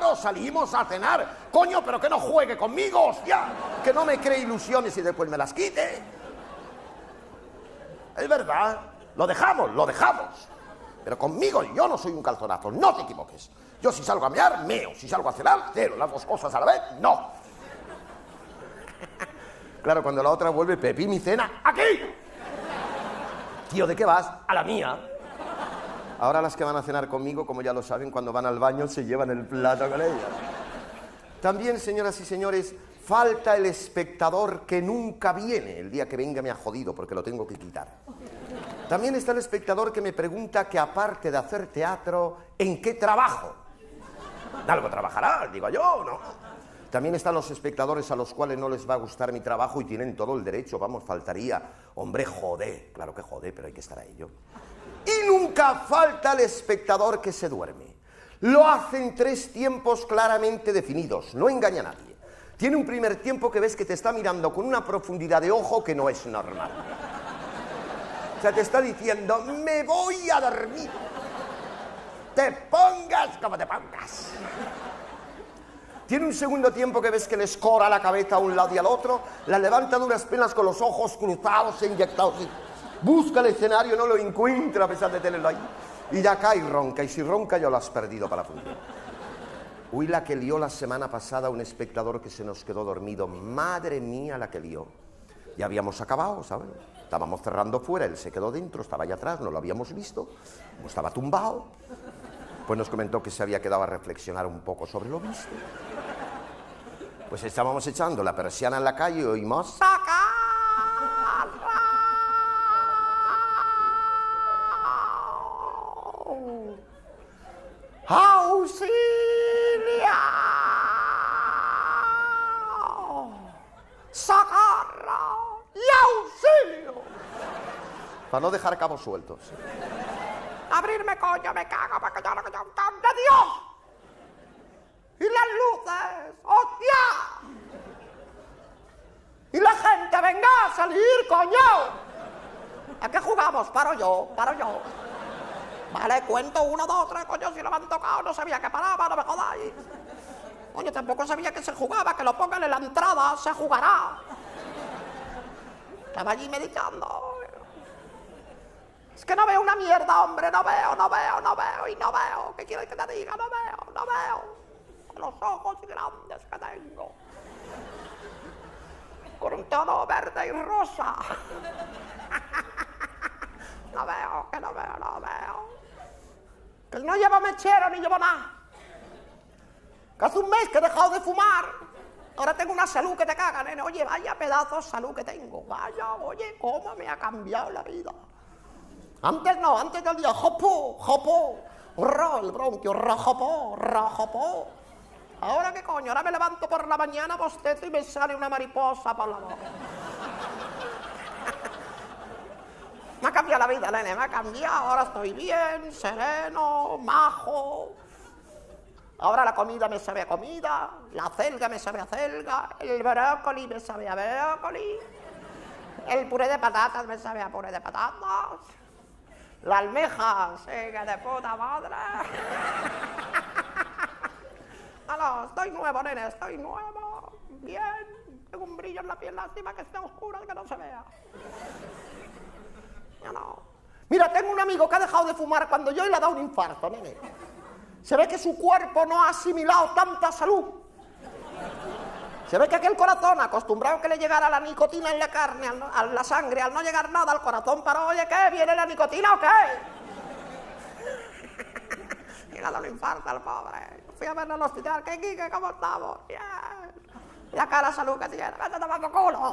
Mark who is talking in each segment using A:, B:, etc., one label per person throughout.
A: sábado salimos a cenar. Coño, pero que no juegue conmigo, hostia. Que no me cree ilusiones y después me las quite. Es verdad, lo dejamos. Pero conmigo yo no soy un calzonazo, no te equivoques. Yo si salgo a mear, meo. Si salgo a cenar, cero. Las dos cosas a la vez, no. Claro, cuando la otra vuelve, Pepí, mi cena, ¡aquí! Tío, ¿de qué vas? A la mía. Ahora las que van a cenar conmigo, como ya lo saben, cuando van al baño se llevan el plato con ellas. También, señoras y señores, falta el espectador que nunca viene. El día que venga me ha jodido porque lo tengo que quitar. También está el espectador que me pregunta que aparte de hacer teatro, ¿en qué trabajo? Algo trabajará, digo yo, ¿no? También están los espectadores a los cuales no les va a gustar mi trabajo y tienen todo el derecho, vamos, faltaría. Hombre, jode, claro que jode, pero hay que estar a ello. Y nunca falta el espectador que se duerme. Lo hace en 3 tiempos claramente definidos, no engaña a nadie. Tiene un primer tiempo que ves que te está mirando con una profundidad de ojo que no es normal. O sea, te está diciendo, me voy a dormir. Te pongas como te pongas. Tiene un segundo tiempo que ves que le escora la cabeza a un lado y al otro, la levanta a duras penas con los ojos cruzados e inyectados. Busca el escenario, no lo encuentra a pesar de tenerlo ahí. Y ya cae y ronca, y si ronca ya lo has perdido para la función. Uy, la que lió la semana pasada un espectador que se nos quedó dormido. Madre mía, la que lió. Ya habíamos acabado, ¿sabes? Estábamos cerrando fuera, él se quedó dentro, estaba allá atrás, no lo habíamos visto, como estaba tumbado. Pues nos comentó que se había quedado a reflexionar un poco sobre lo visto. Pues estábamos echando la persiana en la calle y oímos... ¡Saca! ¡Auxilia! ¡Socorro! ¡Y auxilio! Para no dejar cabos sueltos. Abrirme, coño, me cago, porque yo no quiero un can de Dios. Y las luces, ¡hostia! Y la gente, venga a salir, coño. ¿A qué jugamos? Paro yo. Vale, cuento 1, 2, 3, coño, si lo han tocado, no sabía que paraba, no me jodáis. Coño, tampoco sabía que se jugaba, que lo pongan en la entrada, se jugará. Estaba allí meditando. Es que no veo una mierda, hombre, no veo, y no veo. ¿Qué quieres que te diga? No veo. Con los ojos grandes que tengo. Con un tono verde y rosa. No veo. Que no llevo mechero ni llevo nada. Que hace un mes que he dejado de fumar. Ahora tengo una salud que te caga, nene. Oye, vaya pedazos de salud que tengo. Vaya, oye, cómo me ha cambiado la vida. Antes no, antes yo decía, jopo, el bronquio, rojopo. Ahora qué coño, ahora me levanto por la mañana, bostezo y me sale una mariposa por la boca. Me ha cambiado la vida, nene, me ha cambiado. Ahora estoy bien, sereno, majo. Ahora la comida me sabe a comida, la celga me sabe a celga, el brócoli me sabe a brócoli, el puré de patatas me sabe a puré de patatas, la almeja, sigue de puta madre. No, estoy nuevo, nene, estoy nuevo. Bien, tengo un brillo en la piel, lástima que esté oscura, que no se vea. No. Mira, tengo un amigo que ha dejado de fumar cuando yo y le ha dado un infarto, nene. Se ve que su cuerpo no ha asimilado tanta salud. Se ve que aquel corazón, acostumbrado a que le llegara la nicotina en la carne, a la sangre, al no llegar nada al corazón, paró, oye, ¿qué? ¿Viene la nicotina o qué? Y le ha dado un infarto al pobre. Fui a verlo al hospital, ¿qué, Quique? ¿Cómo estamos? Bien. La cara salud que tiene, vete a tomar por culo.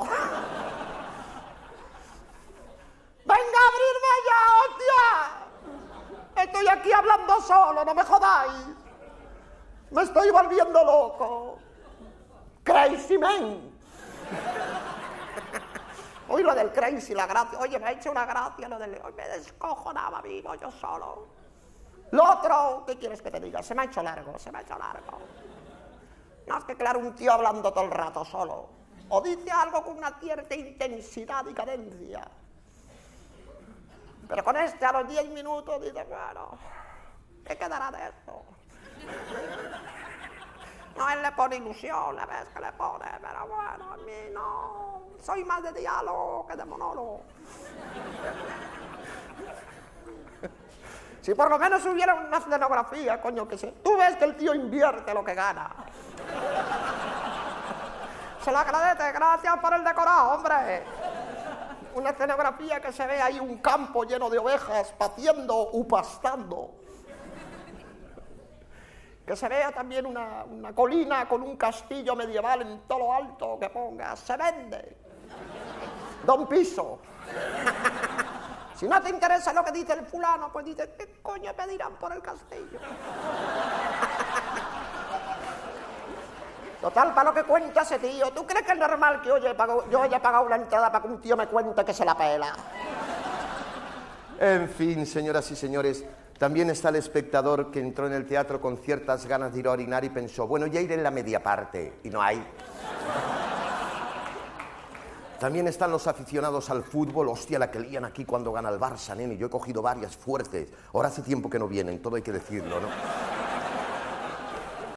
A: ¡Venga a abrirme ya, hostia! Estoy aquí hablando solo, no me jodáis. Me estoy volviendo loco. Crazy man. Hoy lo del crazy, la gracia. Oye, me ha hecho una gracia lo del... Hoy me descojonaba vivo yo solo. Lo otro, ¿qué quieres que te diga? Se me ha hecho largo. No, es que claro, un tío hablando todo el rato solo. O dice algo con una cierta intensidad y cadencia. Pero con este a los 10 minutos dice, bueno, ¿qué quedará de esto?
B: él le pone ilusión, le ves que le pone, pero bueno, a mí no. Soy más de diálogo que de monólogo. Si por lo menos hubiera una escenografía, coño, que sé. Tú ves que el tío invierte lo que gana. Se lo agradece, gracias por el decorado, hombre. Una escenografía que se ve ahí un campo lleno de ovejas paciendo u pastando. Que se vea también una colina con un castillo medieval en todo lo alto, que ponga, se vende. Da un piso. Si no te interesa lo que dice el fulano, pues dices, ¿qué coño pedirán por el castillo? Total, para lo que cuenta ese tío, ¿tú crees que es normal que yo haya pagado una entrada para que un tío me cuente que se la pela?
A: En fin, señoras y señores, también está el espectador que entró en el teatro con ciertas ganas de ir a orinar y pensó, bueno, ya iré en la media parte, y no hay. También están los aficionados al fútbol, hostia, la que lían aquí cuando gana el Barça, nene, yo he cogido varias fuertes. Ahora hace tiempo que no vienen, todo hay que decirlo, ¿no?